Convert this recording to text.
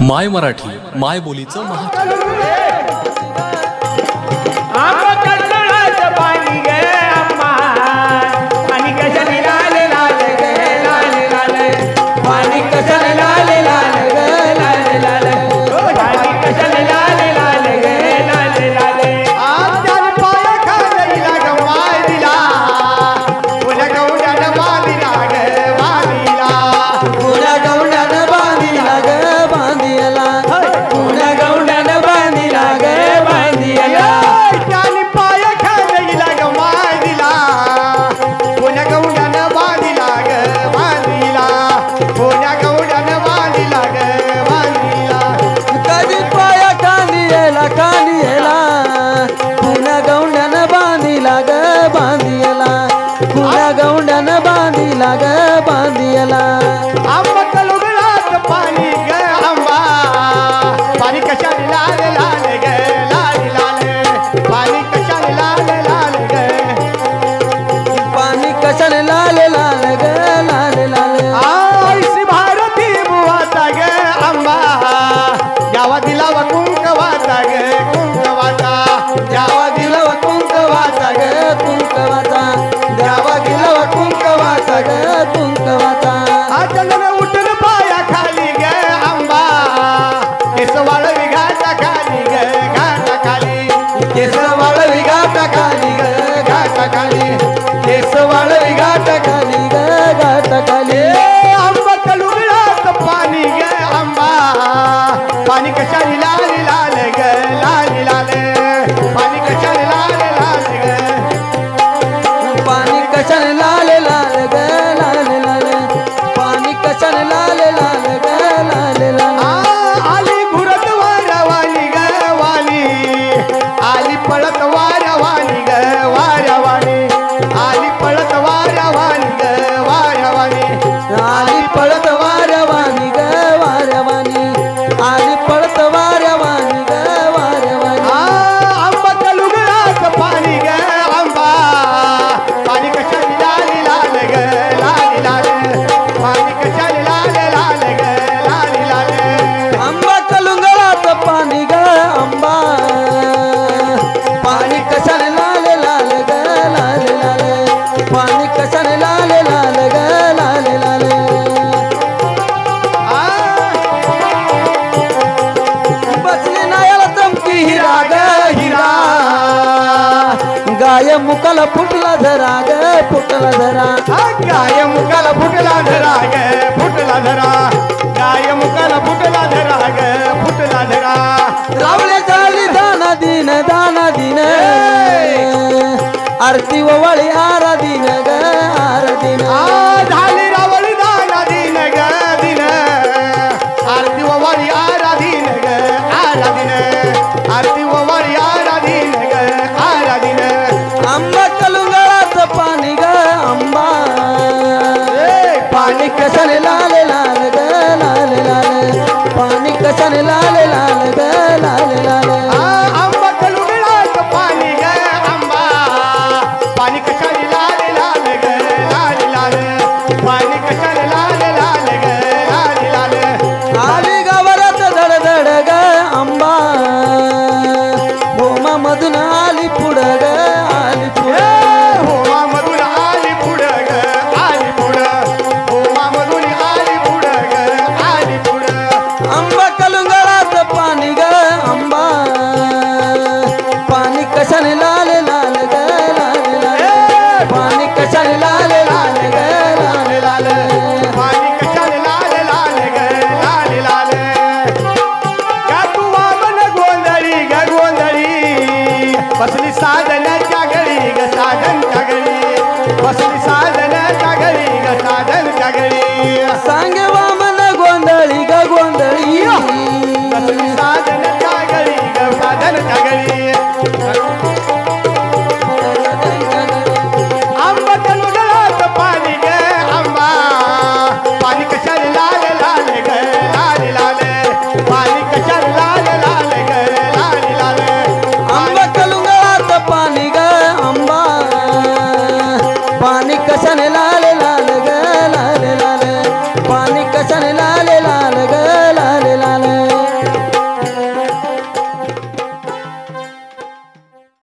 माय मराठी माय बोलीचं महाकाव्य। गौंडन बांधिला ग बांधिला आंबा कलुगलात पाणी ग आंबा पाणी कशाने लाल लाल ग लाल लाल पाणी कशाने लाल लाल ग पाणी कशाने लाल लाल ग लाल लाल आईसी भारती बुवाता ग आंबा यावा दिलावा कुंकवाता ग कुंकवाता यावा दिलावा कुंकवाता ग कुंकवाचा द्यावा गेला कुंकवाचा ग कुंकवाचा चंदन उठून पाया खाली ग आंबा केसवाळ विघाटा खाली ग घाटा खाली केसवाळ विघाटा खाली ग घाटा खाली केसवाळ विघाटा खाली ग घाटा खाली आंबा कलुगलात पाणी ग आंबा पाणी कशाने लाल लाल ग लाल लाल पाणी कशाने लाल लाल ग पाणी कशाने लाल लाल ग लाल लाल पाणी कशाने लाल लाल ग लाल लाल आली घुरत वारवानी ग वाली आली पळत वारवानी ग वारवानी आली पळत वारवानी ग वारवानी आली पळत वारवानी ग वारवानी आली पळत वारवानी ग वारवानी आंबा कलुगलात पाणी ग आंबा पाणी कशाने लाल लाल ग लाल लाल पाणी कशाने लाल लाल ग लाल लाल आंबा कलुंगलात पाणी ग आंबा पाणी कशाने लाल लाल ग लाल लाल पाणी कशाने लाल लाल ग लाल लाल बसली नायाला चमकी हिरा ग हिरा गाय मुकाला फुटला धरा ग फुटला धरा गाय मुकाला फुटला धरा ग फुटला धरा गाय मुकाला फुटला धरा ग फुटला धरा रावळे झाली दाना दिन आरती वळी आराधीन ग आराधीन झाली रावळी दाना दिन ग दिन आरती वारी आराधीन ग आराधीन आरती वारी आराधीन ग आराधीन आंबा कलुंगळाच पाणी ग आंबा पाणी कशाने लाल लाल ग लाल लाल पाणी कशाने लाल लाल ग लाल लाल आंबा कलुगलात पाणी ग आंबा पाणी कशाने लाल लाल ग लाल लाल पाणी कशाने लाल लाल ग लाल लाल आली गावात धडधड ग आंबा होमा मधून आली पुढं ग आली पुढं होमा मधून आली पुढं ग आली पुढं होमा मधून आली पुढं ग आली पुढं आंबा कलुंगळात पाणी ग